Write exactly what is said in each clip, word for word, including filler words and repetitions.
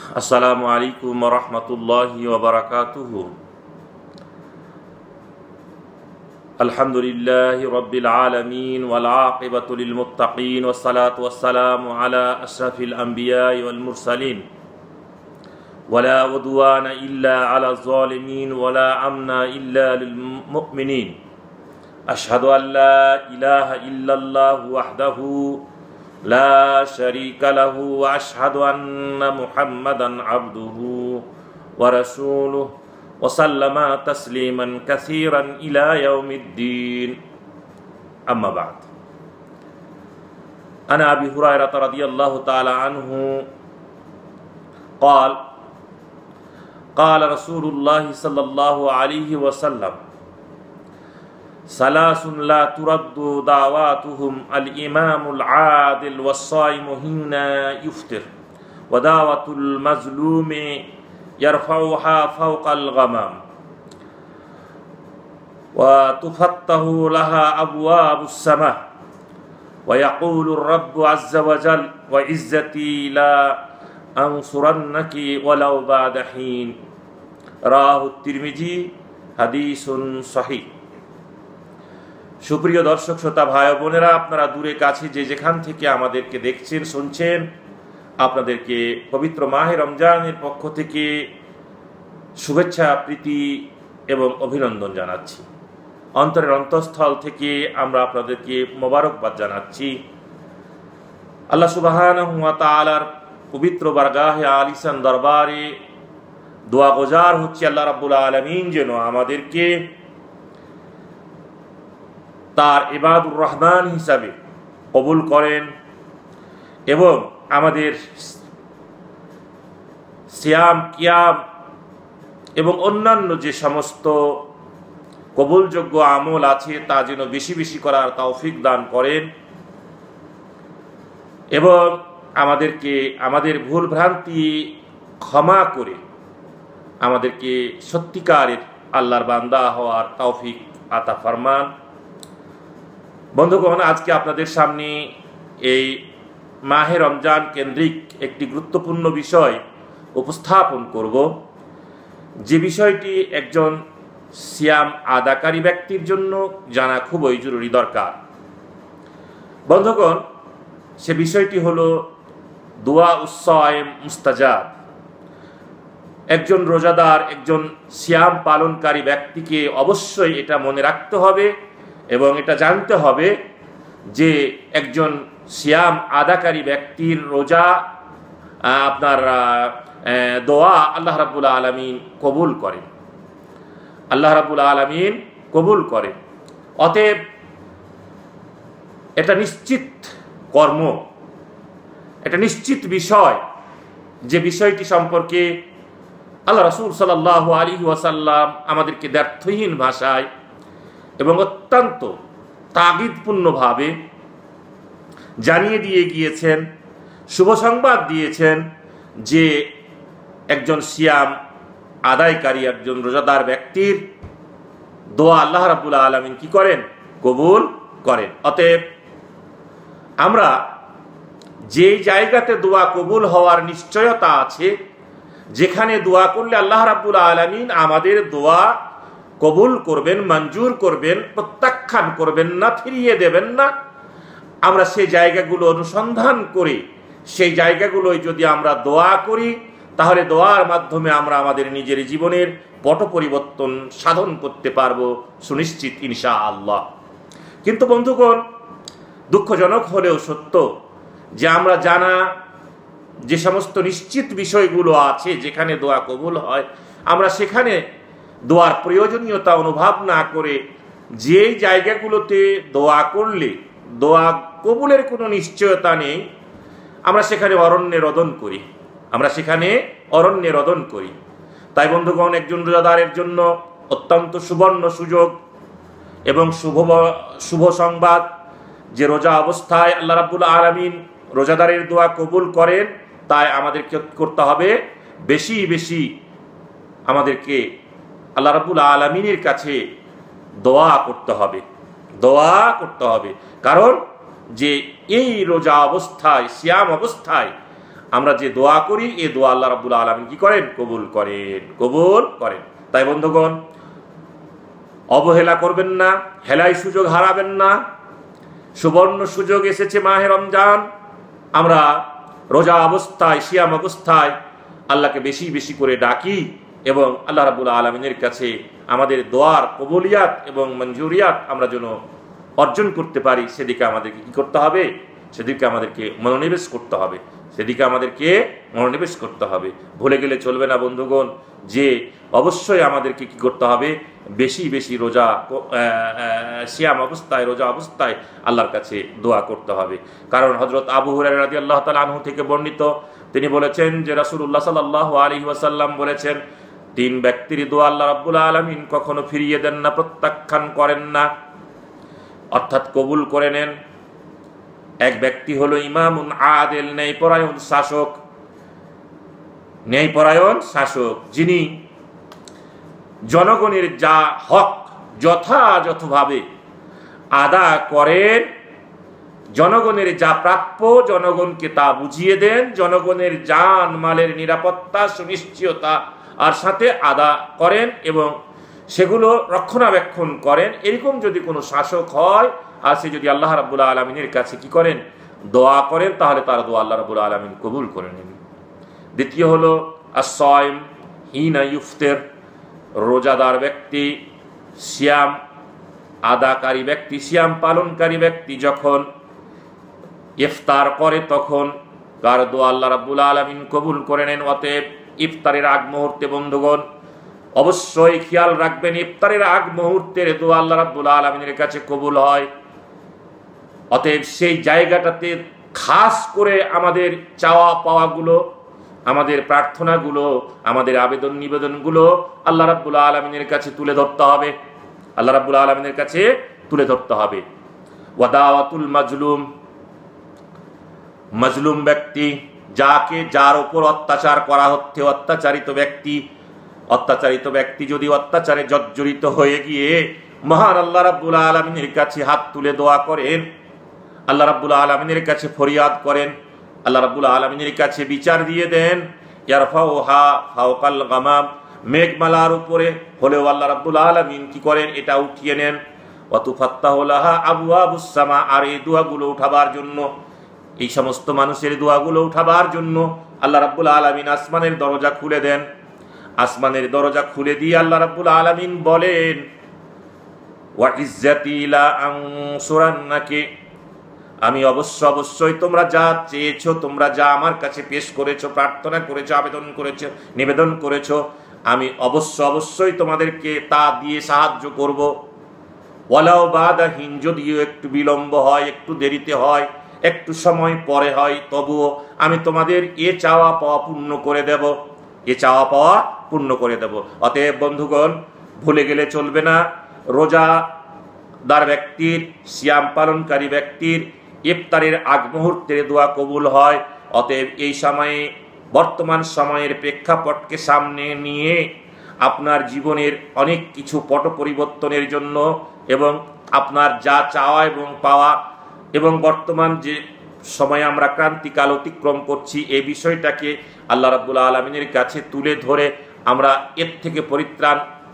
আসসালামু আলাইকুম ওয়া রাহমাতুল্লাহি ওয়া বারাকাতুহু। আলহামদুলিল্লাহি রাব্বিল আলামিন ওয়াল আকিবাতু লিল মুত্তাকিন ওয়াস সালাতু ওয়াস সালামু আলা আশরাফিল আমবিয়াই ওয়াল মুরসালিন ওয়ালা উদওয়ানা ইল্লা আলা যালিমিন ওয়ালা আমনা ইল্লা লিল মুমিনিন। আশহাদু আল লা ইলাহা ইল্লাল্লাহু ওয়াহদাহু লা শারীকা লাহু ওয়া আশহাদু আন্না মুহাম্মাদান আবদুহু ওয়া রাসূলুহু ওয়া সাল্লামা তাসলিমান কাসীরান ইলা ইয়াউমিদ্দিন। আম্মা বা'দ। আনা আবি হুরায়রা রাদিয়াল্লাহু তাআলা আনহু قال قال رسول الله صلى الله عليه وسلم ثلاث لا ترد دعواتهم الإمام العادل والصائم حين يفطر ودعوة المظلوم يرفعها فوق الغمام وتفتح لها أبواب السماء ويقول الرب عز وجل وعزتي لا أنصرنك ولو بعد حين রাহু তিরমিজি হাদিসুন সহিহ। সুপ্রিয় দর্শক শ্রোতা ভাই বোনেরা, আপনারা দূরে কাছে যে যেখান থেকে আমাদেরকে দেখছেন শুনছেন, আপনাদেরকে পবিত্র মাহে রমজানের পক্ষ থেকে শুভেচ্ছা প্রীতি এবং অভিনন্দন জানাচ্ছি। অন্তরের অন্তঃস্থল থেকে আমরা আপনাদেরকে মোবারকবাদ জানাচ্ছি। আল্লাহ সুবহানাহু ওয়া তাআলার পবিত্র বারগাহে আলিশান দরবারে দোয়া গোজার হচ্ছে আল্লাহ রাব্বুল আলামিন যেন আমাদেরকে তার ইবাদুর রহমান হিসাবে কবুল করেন এবং আমাদের সিয়াম কিয়াম এবং অন্যান্য যে সমস্ত কবুলযোগ্য আমল আছে তা যেন বেশি বেশি করার তৌফিক দান করেন এবং আমাদেরকে আমাদের ভুল ভ্রান্তি ক্ষমা করে আমাদেরকে সত্যিকারের আল্লাহর বান্দা হওয়ার তৌফিক আতা ফরমান। বন্ধুগণ, আজকে আপনাদের সামনে এই মাহে রমজান কেন্দ্রিক একটি গুরুত্বপূর্ণ বিষয় উপস্থাপন করব, যে বিষয়টি একজন সিয়াম আদাকারী ব্যক্তির জন্য জানা খুবই জরুরি দরকার। বন্ধুগণ, সে বিষয়টি হলো দুয়া উস-সায়েম মুস্তাজাব। একজন রোজাদার, একজন সিয়াম পালনকারী ব্যক্তিকে অবশ্যই এটা মনে রাখতে হবে এবং এটা জানতে হবে যে একজন সিয়াম আদাকারী ব্যক্তির রোজা আপনার দোয়া আল্লাহ রাব্বুল আলামিন কবুল করেন, আল্লাহ রাব্বুল আলামিন কবুল করেন। অতএব এটা নিশ্চিত কর্ম, এটা নিশ্চিত বিষয়, যে বিষয়টি সম্পর্কে আল্লাহ রাসূল সাল্লাল্লাহু আলাইহি ওয়াসাল্লাম আমাদেরকে দ্ব্যর্থহীন ভাষায় এবং অত্যন্ত তাগিদপূর্ণভাবে জানিয়ে দিয়ে গিয়েছেন, শুভ সংবাদ দিয়েছেন যে একজন সিয়াম আদায়কারী, একজন রোজাদার ব্যক্তির দোয়া আল্লাহ রাব্বুল আলামিন কি করেন? কবুল করেন। অতএব আমরা যে জায়গাতে দোয়া কবুল হওয়ার নিশ্চয়তা আছে, যেখানে দোয়া করলে আল্লাহ রাব্বুল আলামিন আমাদের দোয়া কবুল করবেন, মঞ্জুর করবেন, প্রত্যাখ্যান করবেন না, ফিরিয়ে দেবেন না, আমরা সেই জায়গাগুলো অনুসন্ধান করে সেই জায়গাগুলোয় যদি আমরা দোয়া করি, তাহলে দোয়ার মাধ্যমে আমরা আমাদের নিজের জীবনের পট পরিবর্তন সাধন করতে পারবো সুনিশ্চিত ইনশাআল্লাহ। কিন্তু বন্ধুগণ, দুঃখজনক হলেও সত্য যে আমরা জানা যে সমস্ত নিশ্চিত বিষয়গুলো আছে যেখানে দোয়া কবুল হয়, আমরা সেখানে দোয়ার প্রয়োজনীয়তা অনুভব না করে যেই জায়গাগুলোতে দোয়া করলে দোয়া কবুলের কোনো নিশ্চয়তা নেই, আমরা সেখানে অরণ্যে রোদন করি, আমরা সেখানে অরণ্যে রোদন করি। তাই বন্ধুগণ, একজন রোজাদারের জন্য অত্যন্ত সুবর্ণ সুযোগ এবং শুভ শুভ সংবাদ যে রোজা অবস্থায় আল্লাহ রাব্বুল আলামিন রোজাদারের দোয়া কবুল করেন। তাই আমাদেরকে করতে হবে বেশি বেশি আমাদেরকে আল্লাহ রাব্বুল আলামিনের কাছে দোয়া করতে হবে, দোয়া করতে হবে। কারণ যে এই রোজা অবস্থায়, সিয়াম অবস্থায় আমরা যে দোয়া করি এই দোয়া আল্লাহ রাব্বুল আলামিন কি করেন? কবুল করেন, কবুল করেন। তাই বন্ধুগণ, অবহেলা করবেন না, হেলাই সুযোগ হারাবেন না। সুবর্ণ সুযোগ এসেছে মাহে রমজান। আমরা রোজা অবস্থায়, সিয়াম অবস্থায় আল্লাহকে বেশি বেশি করে ডাকি এবং আল্লাহ রাব্বুল আলামিনের কাছে আমাদের দোয়ার কবুলিয়াত এবং মঞ্জুরিয়াত আমরা যেন অর্জন করতে পারি, সেদিকে আমাদেরকে কি করতে হবে? সেদিকে আমাদেরকে মনোনিবেশ করতে হবে, সেদিকে আমাদেরকে মনোনিবেশ করতে হবে। ভুলে গেলে চলবে না বন্ধুগণ যে অবশ্যই আমাদেরকে কি করতে হবে? বেশি বেশি রোজা, সিয়াম অবস্থায়, রোজা অবস্থায় আল্লাহর কাছে দোয়া করতে হবে। কারণ হযরত আবু হুরায়রা রাদিয়াল্লাহু তাআলা আনহু থেকে বর্ণিত, তিনি বলেছেন যে রাসূলুল্লাহ সাল্লাল্লাহু আলাইহি ওয়াসাল্লাম বলেছেন, তিন ব্যক্তির দোয়া আল্লাহ রাব্বুল আলামিন কখনো ফিরিয়ে দেন না, প্রত্যাখ্যান করেন না, অর্থাৎ কবুল করে নেন। এক ব্যক্তি হলো ইমামুন আদিল, ন্যায়পরায়ণ শাসক, ন্যায়পরায়ণ শাসক, যিনি জনগণের যা হক যথাযথভাবে আদা করেন, জনগণের যা প্রাপ্য জনগণকে তা বুঝিয়ে দেন, জনগণের জান মালের নিরাপত্তা সুনিশ্চয়তা আর সাথে আদা করেন এবং সেগুলো রক্ষণাবেক্ষণ করেন। এরকম যদি কোনো শাসক হয় আর সে যদি আল্লাহ রাব্বুল আলামিনের কাছে কি করেন? দোয়া করেন, তাহলে তার দোয়া আল্লাহ রাব্বুল আলামিন কবুল করে নেন। দ্বিতীয় হলো আস-সাইম হিনা ইফতার, রোজাদার ব্যক্তি, সিয়াম আদাকারী ব্যক্তি, সিয়াম পালনকারী ব্যক্তি যখন ইফতার করে তখন তার দোয়া আল্লাহ রাব্বুল আলামিন কবুল করে নেন। অতএব ইফতারের আগ মুহূর্তে বন্ধুগণ অবশ্যই খেয়াল রাখবেন, ইফতারের আগ মুহূর্তের দোয়া আল্লাহ রাব্বুল আলামিনের কাছে কবুল হয়। অতএব সেই জায়গাটাতে খাস করে আমাদের চাওয়া পাওয়াগুলো, আমাদের প্রার্থনাগুলো, আমাদের আবেদন নিবেদনগুলো আল্লাহ রাব্বুল আলামিনের কাছে তুলে ধরতে হবে, আল্লাহ রাব্বুল আলামিনের কাছে তুলে ধরতে হবে। ওয়াদাওয়াতুল মাজলুম, মাজলুম ব্যক্তি, যাকে যার উপর অত্যাচার করা হচ্ছে, অত্যাচারিত ব্যক্তি, অত্যাচারিত ব্যক্তি যদি অত্যাচারে জর্জরিত হয়ে গিয়ে মহান আল্লাহ রাব্বুল আলামিনের কাছে হাত তুলে দোয়া করেন, আল্লাহ রাব্বুল আলামিনের কাছে ফরিয়াদ করেন, আল্লাহ রাব্বুল আলামিনের কাছে বিচার দিয়ে দেন, ইয়ারফাউহা ফাওকাল গামাম, মেঘমালার উপরে হলেও আল্লাহ রাব্বুল আলামিন কি করেন? এটা উঠিয়ে নেন। ওয়া তুফাত্তাহু লাহা আবওয়াবুস সামা, আর এই দোয়াগুলো উঠাবার জন্য, এই সমস্ত মানুষের দোয়াগুলো উঠাবার জন্য আল্লাহ রাব্বুল আলামিন আসমানের দরজা খুলে দেন। আসমানের দরজা খুলে দিয়ে আল্লাহ রাব্বুল আলামিন বলেন, ওয়া ইজ্জাতি লা আনসুরান্নাকি, আমি অবশ্য অবশ্যই তোমরা যা চেয়েছো, তোমরা যা আমার কাছে পেশ করেছো, প্রার্থনা করেছো, আবেদন করেছো, নিবেদন করেছো, আমি অবশ্য অবশ্যই তোমাদেরকে তা দিয়ে সাহায্য করব। ওয়ালাউ বাদা হিন, যদিও একটু বিলম্ব হয়, একটু দেরিতে হয়, একটু সময় পরে হয়, তবুও আমি তোমাদের এ চাওয়া পাওয়া পূর্ণ করে দেব, এ চাওয়া পাওয়া পূর্ণ করে দেব। অতএব বন্ধুগণ ভুলে গেলে চলবে না, রোজাদার ব্যক্তির, সিয়াম পালনকারী ব্যক্তির ইফতারের আগ মুহূর্তের দোয়া কবুল হয়। অতএব এই সময়ে, বর্তমান সময়ের প্রেক্ষাপটকে সামনে নিয়ে আপনার জীবনের অনেক কিছু পট পরিবর্তনের জন্য এবং আপনার যা চাওয়া এবং পাওয়া এবং বর্তমান যে সময়ে আমরা ক্রান্তিকাল অতিক্রম করছি, এই বিষয়টাকে আল্লাহ রাব্বুল আলামিনের কাছে তুলে ধরে আমরা এর থেকে পরিত্রাণ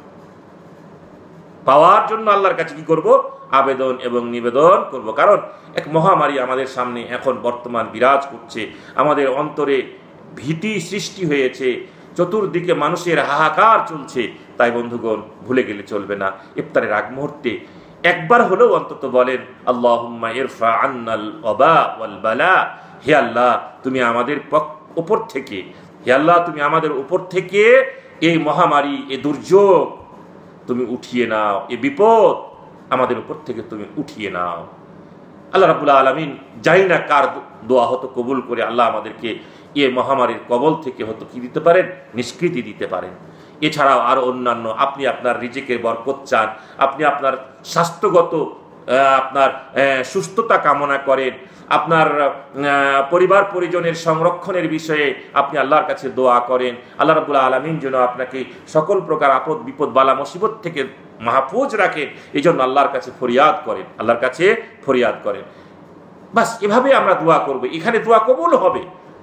পাওয়ার জন্য আল্লাহর কাছে কি করব? আবেদন এবং নিবেদন করব। কারণ এক মহামারী আমাদের সামনে এখন বর্তমান বিরাজ করছে, আমাদের অন্তরে ভীতি সৃষ্টি হয়েছে, চতুর্দিকে মানুষের হাহাকার চলছে। তাই বন্ধুগণ ভুলে গেলে চলবে না, ইফতারের আগ মুহূর্তে একবার হলেও অন্তত বলেন, আল্লাহুম্মা ইরফা আন্নাল ওয়াবা ওয়াল বালা, হে আল্লাহ তুমি আমাদের উপর থেকে, হে আল্লাহ তুমি আমাদের উপর থেকে এই মহামারী, এই দুর্যোগ তুমি উঠিয়ে নাও, এই বিপদ আমাদের উপর থেকে তুমি উঠিয়ে নাও। আল্লাহ রাব্বুল আলামিন জানি না কার দোয়া হতো কবুল করে আল্লাহ আমাদেরকে এই মহামারীর কবল থেকে হতো কি দিতে পারেন? নিষ্কৃতি দিতে পারেন। এছাড়াও আরো অন্যান্য, আপনি আপনার রিজিকের বরকত চান, আপনি আপনার স্বাস্থ্যগত আপনার সুস্থতা কামনা করেন, আপনার পরিবার পরিজনের সংরক্ষণের বিষয়ে আপনি আল্লাহর কাছে দোয়া করেন, আল্লাহ রাব্বুল আলামিন যেন আপনাকে সকল প্রকার আপদ বিপদ বালা মুসিবত থেকে মাহফুজ রাখেন, এই জন্য আল্লাহর কাছে ফরিয়াদ করেন, আল্লাহর কাছে ফরিয়াদ করেন। বাস এভাবে আমরা দোয়া করব, এখানে দোয়া কবুল হবে।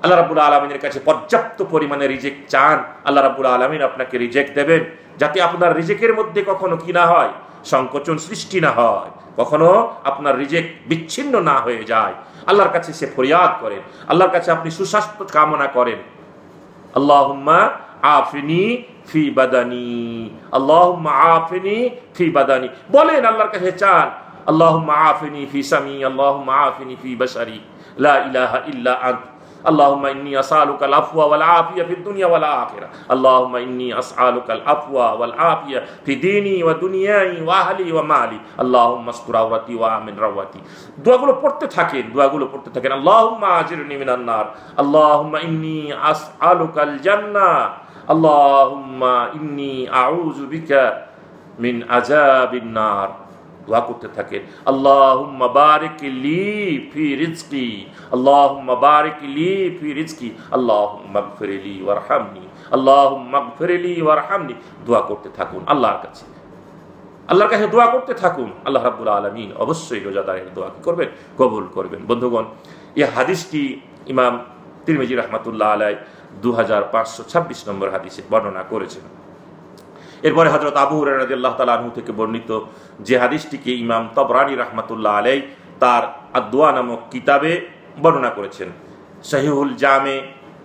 আল্লাহ রাব্বুল আলামিনের কাছে পর্যাপ্ত পরিমাণে রিজিক চান, আল্লাহ রাব্বুল আলামিন আপনাকে রিজিক দেবেন, যাতে আপনার রিজিকের মধ্যে কখনো কি না হয়, সংকোচন সৃষ্টি না হয়, কখনো আপনার রিজিক বিচ্ছিন্ন না হয়ে যায়। আল্লাহর কাছে সে ফরিয়াদ করেন, আল্লাহর কাছে আপনি সুস্বাস্থ্য কামনা করেন। আল্লাহুম্মা আফিনি ফি বাদানি, আল্লাহুম্মা আফিনি ফি বাদানি বলেন, আল্লাহর কাছে চান। আল্লাহুম্মা আফিনি ফি সামি, আল্লাহুম্মা আফিনি ফি বাশারি, লা ইলাহা ইল্লা আন্ত, আল্লাহুম্মা ইন্নী আসআলুকাল আফওয়া ওয়াল আফিয়া ফিদ দুনিয়া ওয়াল আখিরা, আল্লাহুম্মা ইন্নী আসআলুকাল আফওয়া ওয়াল আফিয়া ফি দীনি ওয়া দুনিয়াই ওয়া আহলি ওয়া মালি, আল্লাহুম্মা আস্তুর আওরাতি ওয়া আমিন রাওয়াতি। দোয়াগুলো পড়তে থাকেন, দোয়াগুলো পড়তে থাকেন। আল্লাহুম্মা আজিরনি মিনান নার, আল্লাহুম্মা ইন্নী আসআলুকাল জান্নাহ, আল্লাহুম্মা ইন্নী আউযু বিকা মিন আযাবিন নার। দোয়া করতে থাকেন। আল্লাহুম্মা বারিক লি ফি রিজকি, আল্লাহুম্মা বারিক লি ফি রিজকি, আল্লাহুম্মা গফিরলি ওয়ারহামনি, আল্লাহুম্মা গফিরলি ওয়ারহামনি। দোয়া করতে থাকুন আল্লাহর কাছে, আল্লাহর কাছে দোয়া করতে থাকুন। আল্লাহ রাব্বুল আলামিন অবশ্যই রোজাদারের দোয়া কি করবেন, কবুল করবেন। বন্ধুগণ, এই হাদিসটি ইমাম তিরমিজি রাহমাতুল্লাহ আলাইহি দুই হাজার পাঁচশো ছাব্বিশ নম্বর হাদিসে বর্ণনা করেছেন। এরপরে হযরত আবু হুরায়রা রাদিয়াল্লাহু তাআলা আনহু থেকে বর্ণিত যে হাদিসটিকে ইমাম তাবরানী রাহমাতুল্লাহ আলাইহি তার আদ-দুআ নামক কিতাবে বর্ণনা করেছেন। সহিহুল জামে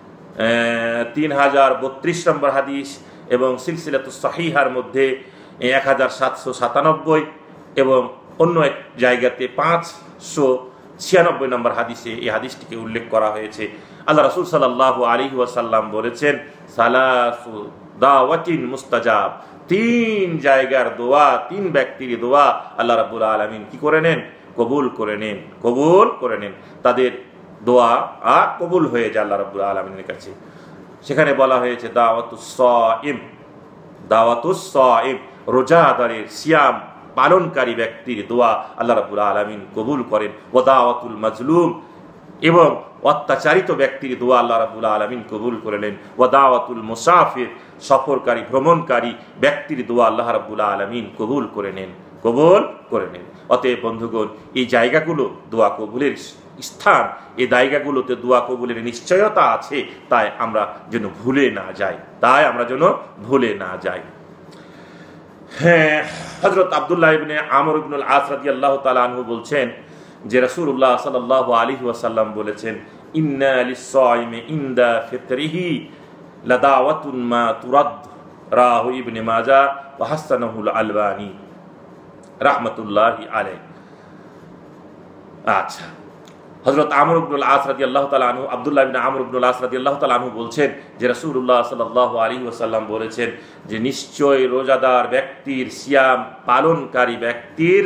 তিন হাজার বত্রিশ নম্বর হাদিস এবং সিলসিলাতুস সহিহার মধ্যে এক হাজার সাতশো সাতানব্বই এবং অন্য এক জায়গাতে পাঁচশো ছিয়ানব্বই নম্বর হাদিসে এই হাদিসটিকে উল্লেখ করা হয়েছে। আল্লাহ রাসূল সাল্লাল্লাহু আলাইহি ওয়াসাল্লাম বলেছেন, সালাসু দাওয়াতিন মুস্তাজাব, তিন জায়গার দোয়া, তিন ব্যক্তির দোয়া আল্লাহ রাব্বুল আলামিন কি করে নেন, কবুল করে নেন, কবুল করে নেন। তাদের দোয়া আ কবুল হয়ে যায় আল্লাহ রাব্বুল আলামিনের কাছে। সেখানে বলা হয়েছে দাওয়াতুস সাইম, দাওয়াতুস সাইম, রোজাদারের, সিয়াম পালনকারী ব্যক্তির দোয়া আল্লাহ রাব্বুল আলামিন কবুল করেন। ওয়া দাওয়াতুল মাজলুম, এবং অত্যাচারিত ব্যক্তির দোয়া আল্লাহ রাব্বুল আলামিন কবুল করে নেন। ওয়া দাওয়াতুল মুসাফির, সফরকারী ভ্রমণকারী ব্যক্তির দোয়া আল্লাহ রাব্বুল আলামিন কবুল করে নেন, কবুল করে নেন। অতএব বন্ধুগণ, এই জায়গাগুলো দোয়া কবুলের স্থান, এই জায়গাগুলোতে দোয়া কবুলের নিশ্চয়তা আছে, তাই আমরা যেন ভুলে না যাই, তাই আমরা যেন ভুলে না যাই। হ্যাঁ, হযরত আব্দুল্লাহ ইবনে আমর ইবনুল আস রাদিয়াল্লাহু তাআলা আনহু বলছেন যে রাসূলুল্লাহ সাল্লাল্লাহু আলাইহি ওয়াসাল্লাম বলেছেন, ইন্না লিস-সাইমি ইনদা ফিতরিহি লাদাওয়াতুন মা তুরাদ, রাহু ইবনে মাজাহ ওয়া হাসানাহুল আলবানী রাহমাতুল্লাহি আলাইহি। আচ্ছা, হযরত আমর ইবনুল আস রাদিয়াল্লাহু তাআলা আনহু, আব্দুল্লাহ ইবনে আমর ইবনুল আস রাদিয়াল্লাহু তাআলা আনহু বলছেন যে রাসূলুল্লাহ সাল্লাল্লাহু আলাইহি ওয়াসাল্লাম বলেছেন যে নিশ্চয় রোজাদার ব্যক্তির, সিয়াম পালনকারী ব্যক্তির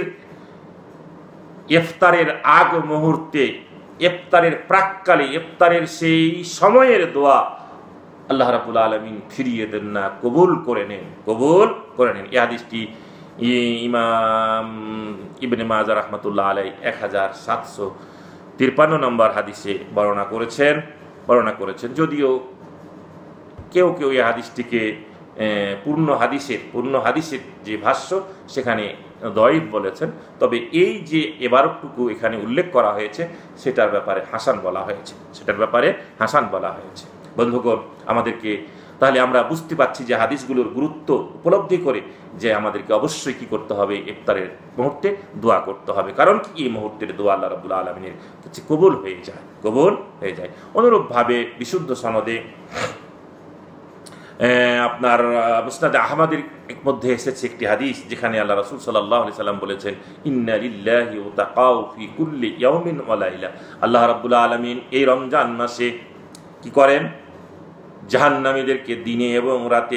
ইফতারের আগ মুহূর্তে, ইফতারের প্রাককালে, ইফতারের সেই সময়ের দোয়া আল্লাহ রাব্বুল আলামিন ফিরিয়ে দেন না, কবুল করে নেন, কবুল করে নেন। এই হাদিসটি ইমাম ইবনে মাজাহ রাহমাতুল্লাহ আলাইহি এক হাজার সাতশো তিপ্পান্ন নম্বর হাদিসে বর্ণনা করেছেন, বর্ণনা করেছেন। যদিও কেউ কেউ এই হাদিসটিকে পূর্ণ হাদিসের পূর্ণ হাদিসের যে ভাষ্য সেখানে দয়ীফ বলেছেন, তবে এই যে এবারটুকু এখানে উল্লেখ করা হয়েছে সেটার ব্যাপারে হাসান বলা হয়েছে, সেটার ব্যাপারে হাসান বলা হয়েছে। বন্ধুগণ, আমাদেরকে তাহলে আমরা বুঝতে পারছি যে হাদিসগুলোর গুরুত্ব উপলব্ধি করে যে আমাদেরকে অবশ্যই কি করতে হবে, ইফতারের মুহূর্তে দোয়া করতে হবে। কারণ কি, এই মুহূর্তের দোয়া আল্লাহ রাব্বুল আলামিনের কাছে কবুল হয়ে যায়, কবুল হয়ে যায়। অনুরূপভাবে বিশুদ্ধ সনদে আপনার মুসনাদে আহমদের মধ্যে এসেছে একটি হাদিস, যেখানে আল্লাহ রাসূল সাল্লাল্লাহু আলাইহি সাল্লাম বলেছেন, ইন্না লিল্লাহি উতাকাউ ফি কুল্লি ইয়াউমিন ওয়া লাইলা, আল্লাহ রাব্বুল আলামিন এই রমজান মাসে কি করেন, জাহান্নামীদেরকে দিনে এবং রাতে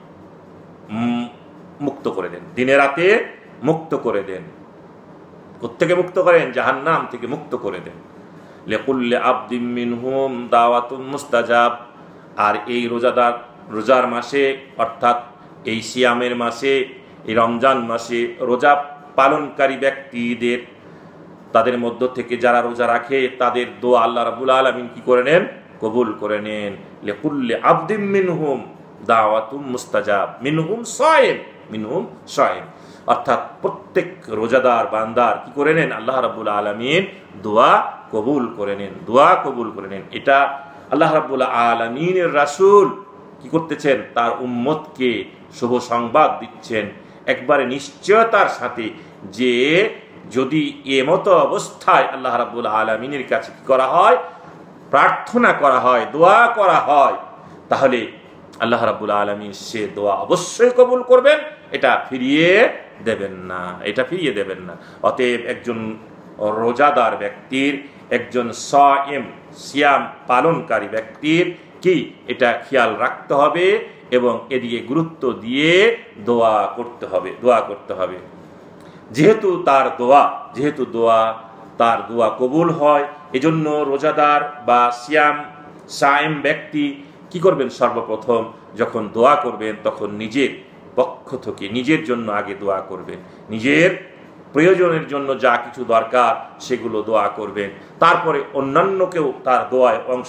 মুক্ত করে দেন, দিনে রাতে মুক্ত করে দেন। কোত্থেকে মুক্ত করেন? জাহান্নাম থেকে মুক্ত করে দেন। লিকুল্লি আবদিন মিনহুম দাওয়াতুন মুস্তাজাব, আর এই রোজাদার রোজার মাসে, অর্থাৎ এই সিয়ামের মাসে, এই রমজান মাসে রোজা পালনকারী ব্যক্তিদের, তাদের মধ্য থেকে যারা রোজা রাখে তাদের দোয়া আল্লাহ রাব্বুল আলামিন কি করে নেন, কবুল করে নেন। লিকুল্লি আবদিন মিনহুম দাওয়াতুন মুস্তাজাব, মিনহুম সায়েম, মিনহুম সায়েম, অর্থাৎ প্রত্যেক রোজাদার বান্দার কি করে নেন, আল্লাহ রাব্বুল আলামিন দোয়া কবুল করে নেন, দোয়া কবুল করে নেন। এটা আল্লাহ রাব্বুল আলামিনের রাসূল কি করতেছেন, তার উম্মতকে শুভ সংবাদ দিচ্ছেন একবারে নিশ্চয়তার সাথে যে যদি এমতো অবস্থায় আল্লাহ রাব্বুল আলামিনের কাছে কি করা হয়, প্রার্থনা করা হয়, দোয়া করা হয়, তাহলে আল্লাহ রাব্বুল আলামিন সে দোয়া অবশ্যই কবুল করবেন, এটা ফিরিয়ে দেবেন না, এটা ফিরিয়ে দেবেন না। অতএব একজন রোজাদার ব্যক্তির, একজন সায়েম সিয়াম পালনকারী ব্যক্তির কি এটা খেয়াল রাখতে হবে এবং এদিকে গুরুত্ব দিয়ে দোয়া করতে হবে, দোয়া করতে হবে। যেহেতু তার দোয়া যেহেতু দোয়া তার দোয়া কবুল হয়, এজন্য রোজাদার বা সিয়াম সায়েম ব্যক্তি কি করবেন, সর্বপ্রথম যখন দোয়া করবেন তখন নিজের পক্ষ থেকে নিজের জন্য আগে দোয়া করবেন, নিজের প্রয়োজনের জন্য যা কিছু দরকার সেগুলো দোয়া করবেন, তারপরে অন্যান্যকেও তার দোয়ায় অংশ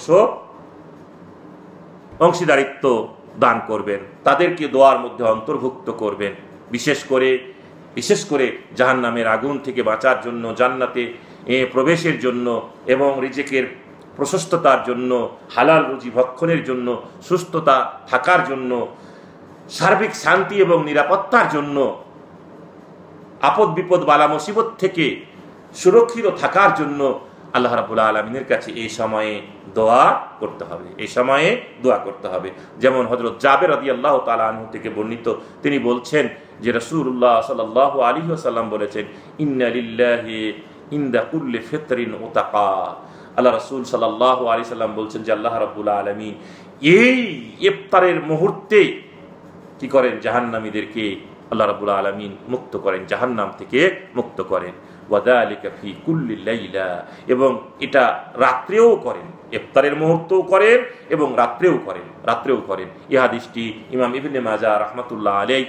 অংশীদারিত্ব দান করবেন, তাদেরকে দোয়ার মধ্যে অন্তর্ভুক্ত করবেন। বিশেষ করে বিশেষ করে জাহান্নামের আগুন থেকে বাঁচার জন্য, জান্নাতে প্রবেশের জন্য এবং রিজিকের প্রশস্ততার জন্য, হালাল রুজি ভক্ষণের জন্য, সুস্থতা থাকার জন্য, সার্বিক শান্তি এবং নিরাপত্তার জন্য, আপদ বিপদ বালা মুসিবত থেকে সুরক্ষিত থাকার জন্য আল্লাহ রাব্বুল আলামিনের কাছে এই সময়ে দোয়া করতে হবে, এই সময়ে দোয়া করতে হবে। যেমন হযরত জাবের রাদিয়াল্লাহু তাআলা আনহু থেকে বর্ণিত, তিনি বলছেন যে রাসূলুল্লাহ সাল্লাল্লাহু আলাইহি ওয়াসাল্লাম বলেছেন, ইন্না লিল্লাহি ইনদা কুল্লি ফিতরিন উতাকা। আল্লাহ রাসূল সাল্লাল্লাহু আলাইহি সাল্লাম বলছেন যে আল্লাহ রাব্বুল আলামিন এই ইফতারের মুহূর্তে কি করেন, জাহান্নামীদেরকে আল্লাহ রাব্বুল আলামিন মুক্ত করেন, জাহান্নাম থেকে মুক্ত করেন। ওয়াযালিকা ফি কুল্লি লাইলা, এবং এটা রাত্রেও করেন, ইফতারের মুহূর্তেও করেন এবং রাত্রেও করেন, রাত্রেও করেন। এই হাদিসটি ইমাম ইবনে মাজাহ রাহমাতুল্লাহ আলাইহি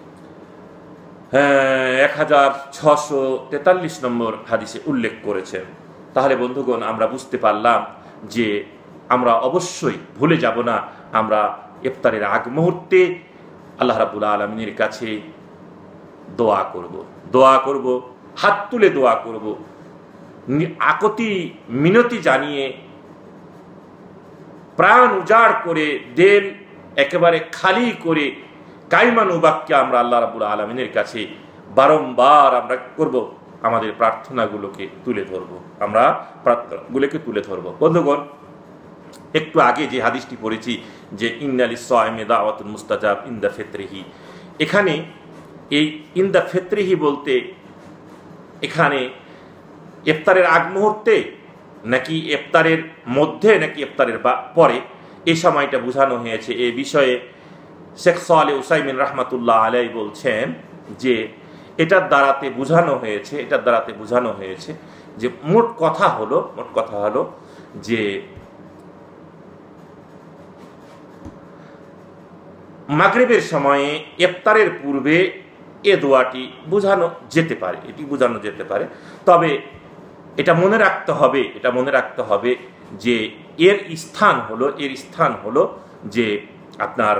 এক হাজার ছশো তেতাল্লিশ নম্বর হাদিসে উল্লেখ করেছেন। তাহলে বন্ধুগণ, আমরা বুঝতে পারলাম যে আমরা অবশ্যই ভুলে যাব না, আমরা ইফতারের আগ মুহূর্তে আল্লাহ রাব্বুল আলামিনের কাছে দোয়া করব, দোয়া করব, হাত তুলে দোয়া করব, আকতি মিনতি জানিয়ে প্রাণ উজাড় করে, দেল একেবারে খালি করে কাইমানু বাক্যে আমরা আল্লাহ রাব্বুল আলামিনের কাছে বারংবার আমরা করব, আমাদের প্রার্থনাগুলোকে তুলে ধরব, আমরা প্রার্থনাগুলোকে তুলে ধরব। বন্ধুগণ, একটু আগে যে হাদিসটি পড়েছি যে ইন্না লিস-সাইমি দাওয়াতুন মুস্তাজাব ইনদা ফিতরিহি, এখানে এই ইনদা ফিতরিহি বলতে এখানে ইফতারের আগ মুহূর্তে নাকি ইফতারের মধ্যে নাকি ইফতারের পরে, এই সময়টা বোঝানো হয়েছে। এই বিষয়ে শেখ সালেহ উসাইমিন রাহমাতুল্লাহ আলাইহি বলছেন যে এটার দ্বারাতে বোঝানো হয়েছে এটার দ্বারাতে বোঝানো হয়েছে যে মোট কথা হলো মোট কথা হলো যে মাগরিবের সময়ে ইফতারের পূর্বে এ দোয়াটি বোঝানো যেতে পারে, এটি বোঝানো যেতে পারে। তবে এটা মনে রাখতে হবে এটা মনে রাখতে হবে যে এর স্থান হলো এর স্থান হলো যে আপনার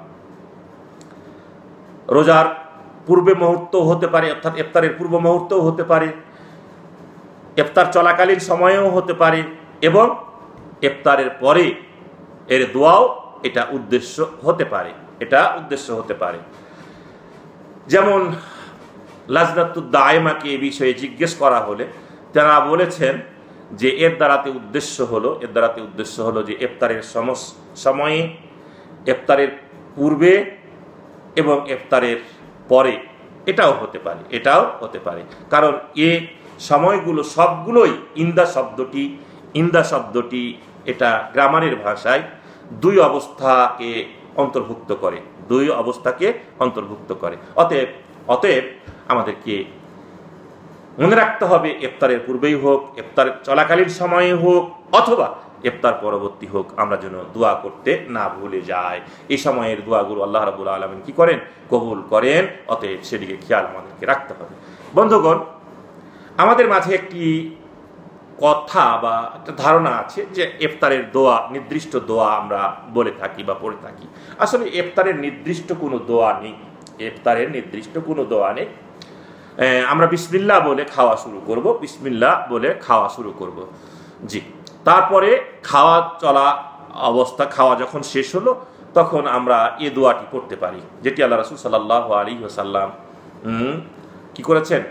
রোজার পূর্বে মুহূর্ত হতে পারে, অর্থাৎ ইফতারের পূর্ব মুহূর্তও হতে পারে, ইফতার চলাকালীন সময়েও হতে পারে, এবং ইফতারের পরে এর দোয়াও এটা উদ্দেশ্য হতে পারে এটা উদ্দেশ্য হতে পারে। যেমন লাজনাতুদ দায়মাকে এ বিষয়ে জিজ্ঞেস করা হলে তারা বলেছেন যে এর দ্বারাতে উদ্দেশ্য হলো এর দ্বারাতে উদ্দেশ্য হলো যে ইফতারের সময়ে, ইফতারের পূর্বে এবং ইফতারের পরে এটাও হতে পারে এটাও হতে পারে কারণ এ সময়গুলো সবগুলোই ইন্দা শব্দটি ইন্দা শব্দটি এটা গ্রামারের ভাষায় দুই অবস্থাকে অন্তর্ভুক্ত করে দুই অবস্থাকে অন্তর্ভুক্ত করে অতএব অতএব আমাদেরকে মনে রাখতে হবে ইফতারের পূর্বেই হোক, ইফতার চলাকালীন সময়ে হোক, অথবা ইফতার পরবর্তী হোক, আমরা যেন দোয়া করতে না ভুলে যাই। এই সময়ের দোয়াগুলো আল্লাহ রাব্বুল আলামিন কি করেন? কবুল করেন। অতএব সেদিকে খেয়াল আমাদেরকে রাখতে হবে। বন্ধুগণ, আমাদের মাঝে একটি কথা বা একটা ধারণা আছে যে ইফতারের দোয়া, নির্দিষ্ট দোয়া আমরা বলে থাকি বা পড়ে থাকি। আসলে ইফতারের নির্দিষ্ট কোনো দোয়া নেই ইফতারের নির্দিষ্ট কোনো দোয়া নেই আমরা বিসমিল্লাহ বলে খাওয়া শুরু করব বিসমিল্লাহ বলে খাওয়া শুরু করব জি। তারপরে খাওয়া চলা অবস্থা, খাওয়া যখন শেষ হলো তখন আমরা এ দোয়াটি পড়তে পারি, যেটি আল্লাহ রাসূল সাল্লাল্লাহু আলাইহি ওয়াসাল্লাম কি করেছেন,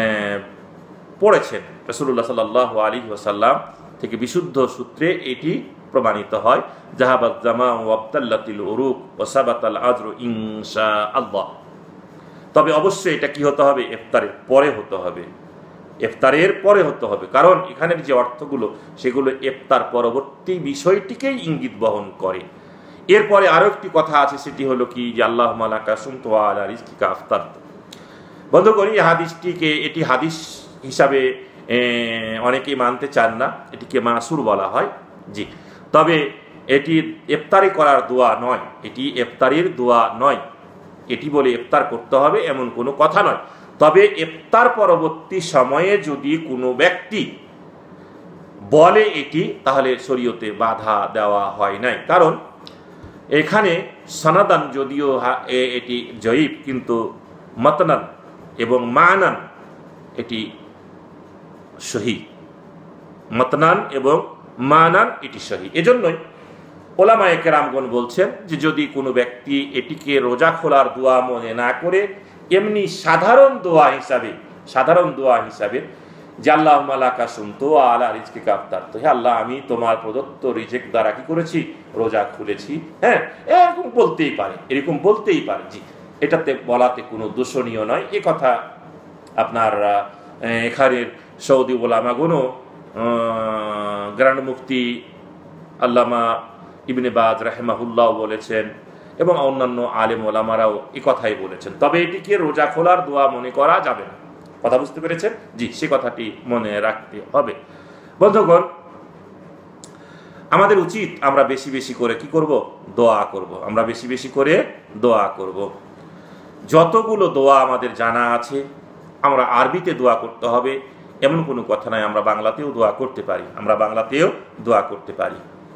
পড়েছেন। রাসূলুল্লাহ সাল্লাল্লাহু আলাইহি ওয়াসাল্লাম থেকে বিশুদ্ধ সূত্রে এটি প্রমাণিত হয়, জাহাবাত জামা ওয়াবতাল্লাতিল উরুক ওয়া সাবাতাল আজরু ইনশাআল্লাহ। তবে অবশ্যই এটা কি হতে হবে, ইফতারের পরে হতে হবে, ইফতারের পরে হতে হবে, কারণ এখানের যে অর্থগুলো সেগুলো ইফতার পরবর্তী বিষয়টিকেই ইঙ্গিত বহন করে। এরপরে আরো একটি কথা আছে, সেটি হলো কি যে আল্লাহুম্মা লাকা সুমতু ওয়া আলা রিজকিকা আফতারতু। বন্ধুগণ, এই হাদিসটিকে এটি হাদিস হিসাবে অনেকেই মানতে চান না, এটিকে মাসুর বলা হয়। জি, তবে এটি ইফতারি করার দোয়া নয়, এটি ইফতারির দোয়া নয়, এটি বলে ইফতার করতে হবে এমন কোনো কথা নয়। তবে ইফতার পরবর্তী সময়ে যদি কোনো ব্যক্তি বলে এটি, তাহলে শরীয়তে বাধা দেওয়া হয় নাই, কারণ এখানে সনাদান যদিও এটি জয়ীব, কিন্তু মতনান এবং মানান এটি সহি, মতনান এবং মানান এটি সহি। এজন্যই ওলামায়ে কেরামগণ বলছেন যে যদি কোনো ব্যক্তি এটিকে রোজা খোলার দোয়া মনে না করে এমনি সাধারণ দোয়া হিসাবে, সাধারণ দোয়া হিসাবে যে আল্লাহুম্মা লাকা সুমতু ওয়া আলা রিজকিকা আফতারতু, হে আল্লাহ আমি তোমার প্রদত্ত রিজিক দ্বারা কি করেছি, রোজা খুলেছি, হ্যাঁ, এরকম বলতেই পারে, এরকম বলতেই পারে। জি, এটাতে বলাতে কোনো দূষণীয় নয়। এ কথা আপনার এখানের সৌদি ওলামাগণও, গ্র্যান্ড মুফতি আল্লামা ইবনে বাজ রাহিমাহুল্লাহ বলেছেন এবং অন্যান্য আলেম ওলামারাও এই কথাই বলেছেন। তবে এটিকে রোজা খোলার দোয়া মনে করা যাবে না। কথা বুঝতে পেরেছেন? জি, সে কথাটি মনে রাখতে হবে। বন্ধুগণ, আমাদের উচিত আমরা বেশি বেশি করে কি করব, দোয়া করব, আমরা বেশি বেশি করে দোয়া করব। যতগুলো দোয়া আমাদের জানা আছে, আমরা আরবিতে দোয়া করতে হবে এমন কোনো কথা নাই, আমরা বাংলাতেও দোয়া করতে পারি, আমরা বাংলাতেও দোয়া করতে পারি।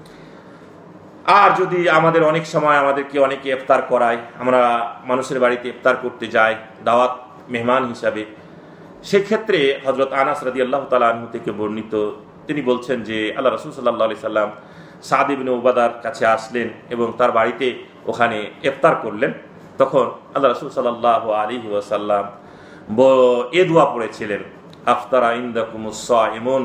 আর যদি আমাদের অনেক সময় আমাদেরকে অনেকে ইফতার করায়, আমরা মানুষের বাড়িতে ইফতার করতে যাই দাওয়াত মেহমান হিসাবে, সেক্ষেত্রে হযরত আনাস রাদিয়াল্লাহু তাআলা আনহু থেকে বর্ণিত, তিনি বলছেন যে আল্লাহ রাসূল সাল্লাল্লাহু আলাইহি সাল্লাম সাদ ইবনে উবাদার কাছে আসলেন এবং তার বাড়িতে ওখানে ইফতার করলেন। তখন আল্লাহ রাসূল সাল্লাল্লাহু আলাইহি ওয়াসাল্লাম এ দোয়া পড়েছিলেন, আফতারা ইনদাকুমুস সাইমুন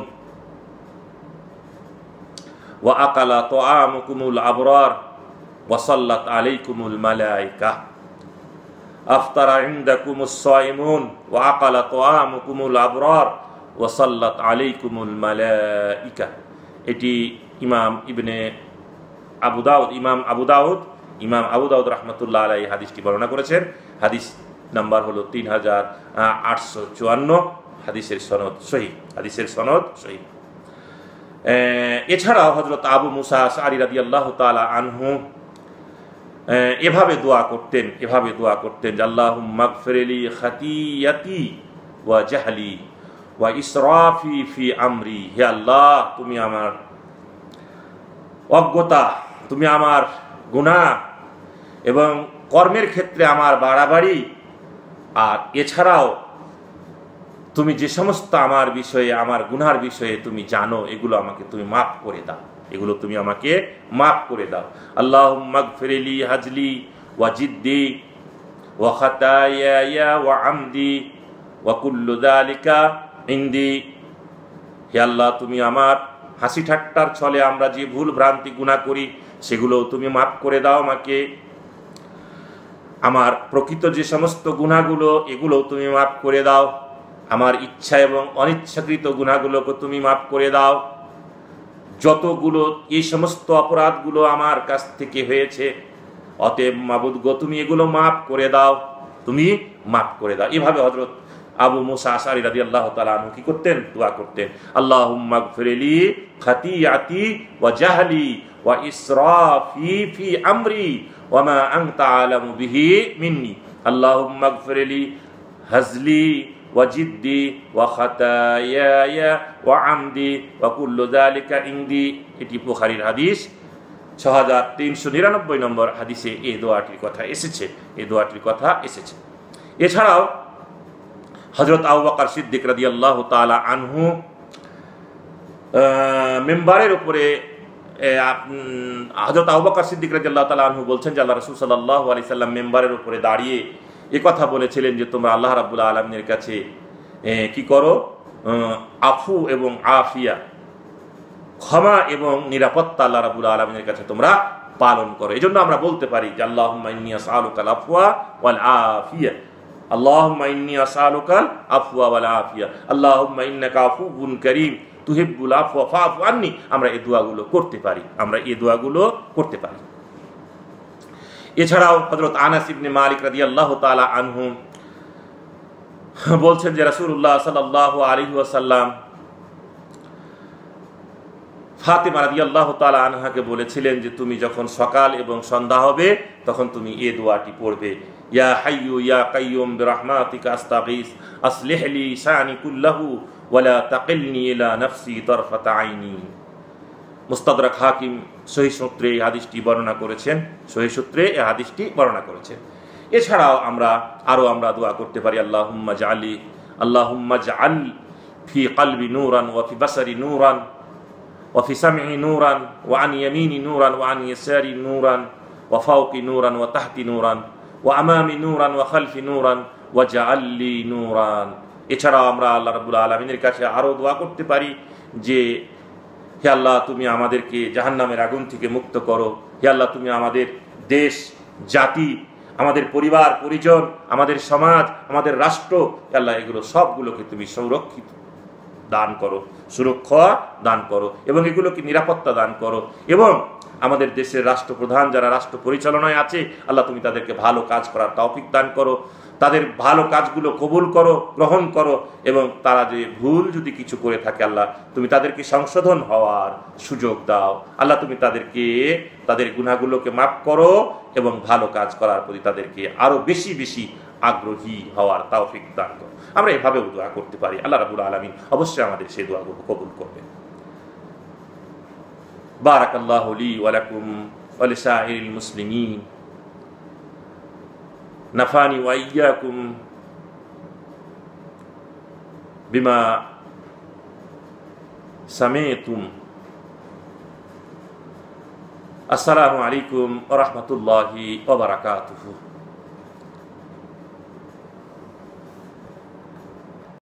ওয়া আকালা তাআমুকুমুল আবরার ওয়া সাল্লাত আলাইকুমুল মালায়েকা। আফতারা ইনদাকুমুস সাইমুন ওয়া আকালা তাআমুকুমুল আবরার ওয়া সাল্লাত আলাইকুমুল মালায়েকা। এটি ইমাম ইবনে আবু দাউদ, ইমাম আবু দাউদ ইমাম আবু দাউদ রাহমাতুল্লাহ আলাইহি হাদিসটি বর্ণনা করেছেন। হাদিস নাম্বার হলো তিন হাজার আটশো চুয়ান্ন। হাদিসের সনদ সহিহ, হাদিসের সনদ সহিহ। এছাড়াও হযরত আবু মুসা আশআরী রাদিয়াল্লাহু তাআলা আনহু এভাবে দোয়া করতেন, এভাবে দোয়া করতেন যে আল্লাহুম্মা গফিরলি খাতিয়াতি ওয়া জাহলি ওয়া ইসরাফি ফি আমরি। হে আল্লাহ, তুমি আমার অজ্ঞতা, তুমি আমার গুনাহ এবং কর্মের ক্ষেত্রে আমার বাড়াবাড়ি, আর এছাড়াও তুমি যে সমস্ত আমার বিষয়ে, আমার গুনার বিষয়ে তুমি জানো, এগুলো আমাকে তুমি মাফ করে দাও, এগুলো তুমি আমাকে মাফ করে দাও। আল্লাহুম্মা গফিরলি হাজলি ওয়া জিদ্দি ওয়া খাতায়া ওয়া আমদি ওয়া কুল্লু যালিকা ইনদি। হে আল্লাহ, তুমি আমার হাসি ঠাট্টার ছলে আমরা যে ভুল ভ্রান্তি গুনাহ করি সেগুলো তুমি মাফ করে দাও আমাকে। আমার প্রকৃত যে সমস্ত গুনাহগুলো এগুলো তুমি মাফ করে দাও। আমার ইচ্ছা এবং অনিচ্ছাকৃত গুনাহগুলোকে তুমি মাফ করে দাও। যতগুলো এই সমস্ত অপরাধগুলো আমার কাছ থেকে হয়েছে, অতএব মাবুদ গো, তুমি এগুলো মাফ করে দাও, তুমি মাফ করে দাও। এভাবে হযরত আবু মুসা আশআরী রাদিয়াল্লাহু তাআলা আনহু কি করতেন, দোয়া করতেন। আল্লাহুম্মা গফিরলি খাতিয়াতি ওয়া জাহলি ওয়া ইসরাফি ফি আমরি ওয়া মা আনতা আলামু বিহি মিন্নি। আল্লাহুম্মা গফিরলি হাজলি ওয়া জিদ্দি ওয়া খাতায়া ওয়া আমদি ওয়া কুল্লু যালিকা ইনদি। এটি বুখারীর হাদিস, ছয় হাজার তিনশো নিরানব্বই নম্বর হাদিসে এই দোয়াটির কথা এসেছে, এই দোয়াটির কথা এসেছে। এছাড়াও হযরত আবু বকর সিদ্দিক রাদিয়াল্লাহু তাআলা আনহু মিম্বারের উপরে হযরত আবু বকর সিদ্দিক রাদিয়াল্লাহু তাআলা আনহু বলছেন যে আল্লাহ রাসূল সাল্লাল্লাহু আলাইহি সাল্লাম মেম্বারের উপরে দাঁড়িয়ে এই কথা বলেছিলেন যে তোমরা আল্লাহ রাব্বুল আলামিনের কাছে কি করো, আফু এবং আফিয়া, ক্ষমা এবং নিরাপত্তা আল্লাহ রাব্বুল আলামিনের কাছে তোমরা পালন করো। এজন্য আমরা বলতে পারি যে আল্লাহুম্মা ইন্নী আসআলুকাল আফওয়া ওয়াল আফিয়া, আল্লাহুম্মা ইন্নী আসআলুকাল আফওয়া ওয়াল আফিয়া, আল্লাহুম্মা ইন্নাকা আফুউন কারীম তুহিব্বুল আফওয়া ফাআফু আন্নী। আমরা এই দোয়াগুলো করতে পারি, আমরা এই দোয়াগুলো করতে পারি। এছাড়াও হযরত আনাস ইবনে মালিক রাদিয়াল্লাহু তাআলা আনহু বলছেন যে রাসূলুল্লাহ সাল্লাল্লাহু আলাইহি ওয়াসাল্লাম ফাতিমা রাদিয়াল্লাহু তাআলা আনহাকে বলেছিলেন যে তুমি যখন সকাল এবং সন্ধ্যা হবে তখন তুমি এই দোয়াটি পড়বে, ইয়া হাইয়ু ইয়া কাইয়ুম বিরহমাতিকা আস্তাগীস আসলিহ লি শানি কুল্লাহু ওয়া লা তাকিলনি ইলা নাফসি তারফাতা আইনি। মুস্তাদরাক হাকিম সহিহ সূত্রে এই হাদিসটি বর্ণনা করেছেন, সহিহ সূত্রে এই হাদিসটি বর্ণনা করেছেন। এছাড়াও আমরা আরো আমরা দোয়া করতে পারি, আল্লাহুম্মা জাআলি আল্লাহুম্মা জাআল ফি কলবি নূরান ওয়া ফি বাসারি নূরান ওয়া ফি সামঈ নূরান ওয়া আন ইয়ামিনি নূরান ওয়া আন ইয়াসারি নূরান ওয়া ফাওকি নূরান ওয়া তাহতি নূরান ওয়া আমামি নূরান ওয়া খালফি নূরান ওয়া জাআল লি নূরান। এছাড়াও আমরা আল্লাহ রাব্বুল আলামিনের কাছে আরো দোয়া করতে পারি যে হে আল্লাহ তুমি আমাদেরকে জাহান্নামের আগুন থেকে মুক্ত করো, হে আল্লাহ তুমি আমাদের দেশ, জাতি, আমাদের পরিবার পরিজন, আমাদের সমাজ, আমাদের রাষ্ট্র, আল্লাহ এগুলো সবগুলোকে তুমি সুরক্ষিত দান করো, সুরক্ষা দান করো এবং এগুলোকে নিরাপত্তা দান করো। এবং আমাদের দেশের রাষ্ট্রপ্রধান যারা রাষ্ট্র পরিচালনায় আছে আল্লাহ তুমি তাদেরকে ভালো কাজ করার তৌফিক দান করো, তাদের ভালো কাজগুলো কবুল করো, গ্রহণ করো এবং তারা যে ভুল যদি কিছু করে থাকে আল্লাহ তুমি তাদেরকে সংশোধন হওয়ার সুযোগ দাও। আল্লাহ তুমি তাদেরকে তাদের গুনাহগুলোকে মাফ করো এবং ভালো কাজ করার প্রতি তাদেরকে আরো বেশি বেশি আগ্রহী হওয়ার তৌফিক দান করো। আমরা এভাবে দোয়া করতে পারি, আল্লাহ রাব্বুল আলামিন অবশ্যই আমাদের সেই দোয়াগুলো কবুল করবেন। বারাকাল্লাহু লি ওয়া লাকুম ওয়া লিসাইরিল মুসলিমিন, নাফানি ওয়া ইয়্যাকুম বিমা সামি'তুম। আসসালামু আলাইকুম ওয়া রাহমাতুল্লাহি ওয়া বারাকাতুহু।